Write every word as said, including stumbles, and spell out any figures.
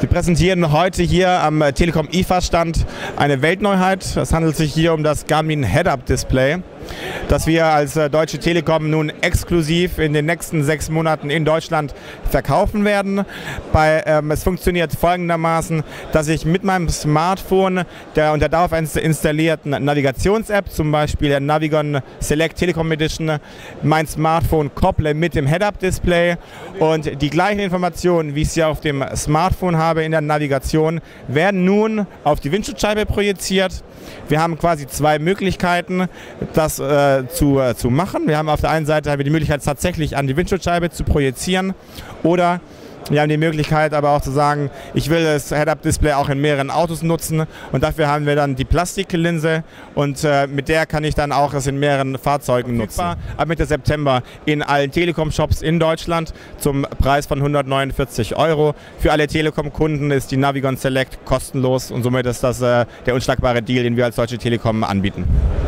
Wir präsentieren heute hier am Telekom I F A-Stand eine Weltneuheit. Es handelt sich hier um das Garmin Head-Up-Display, das wir als Deutsche Telekom nun exklusiv in den nächsten sechs Monaten in Deutschland verkaufen werden. Bei, ähm, es funktioniert folgendermaßen, dass ich mit meinem Smartphone der, und der darauf installierten Navigations-App, zum Beispiel der Navigon Select Telekom Edition, mein Smartphone kopple mit dem Head-Up-Display und die gleichen Informationen, wie ich sie auf dem Smartphone habe in der Navigation, werden nun auf die Windschutzscheibe projiziert. Wir haben quasi zwei Möglichkeiten, das äh, zu, äh, zu machen. Wir haben auf der einen Seite haben wir die Möglichkeit, tatsächlich an die Windschutzscheibe zu projizieren, oder wir haben die Möglichkeit aber auch zu sagen, ich will das Head-Up-Display auch in mehreren Autos nutzen, und dafür haben wir dann die Plastiklinse, und äh, mit der kann ich dann auch es in mehreren Fahrzeugen nutzen. Ab Mitte September in allen Telekom-Shops in Deutschland zum Preis von hundertneunundvierzig Euro. Für alle Telekom-Kunden ist die Navigon Select kostenlos, und somit ist das äh, der unschlagbare Deal, den wir als Deutsche Telekom anbieten.